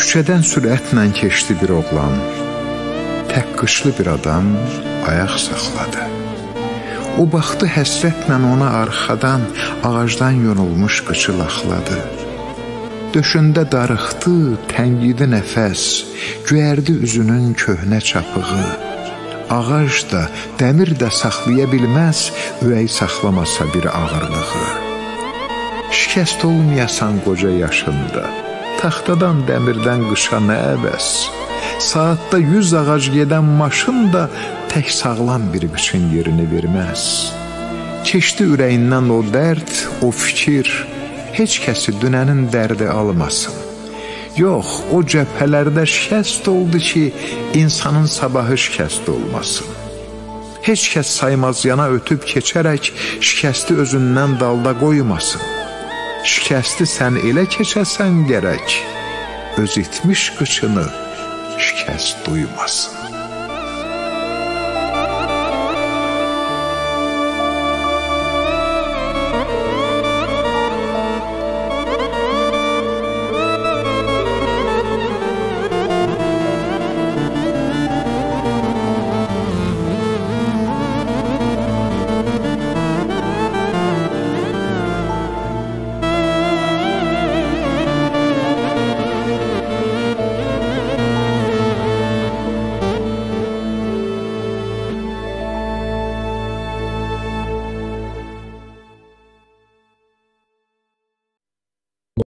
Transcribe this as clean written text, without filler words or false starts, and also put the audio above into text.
Küçədən sürətlə keçdi bir oğlan. Tək qışlı bir adam ayaq saxladı. O baxdı həsrətlə ona arxadan, ağacdan yonulmuş qıçı laxladı. Döşündə darıxdı, təngidi nəfəs, göyərdi üzünün köhnə çapığı. Ağac da, dəmir də saxlaya bilməz, ürək saxlamasa bir ağırlığı. Şikəst olmayasan qoca yaşında, taxtadan, dəmirdən qışa nə əbəs. Saatda 100 ağac gedən maşın da tək sağlam bir qışın yerini verməz. Keçdi ürəyindən o dərd, o fikir, heç kəsi dünənin dərdi almasın. Yox, o cəbhələrdə şikəst oldu ki, insanın sabahı şikəst olmasın. Heç kəs saymaz yana ötüb keçərək şikəsti özündən dalda qoymasın. Şikəsti sən elə keçəsən gərək, öz itmiş qıçını şikəst duymasın.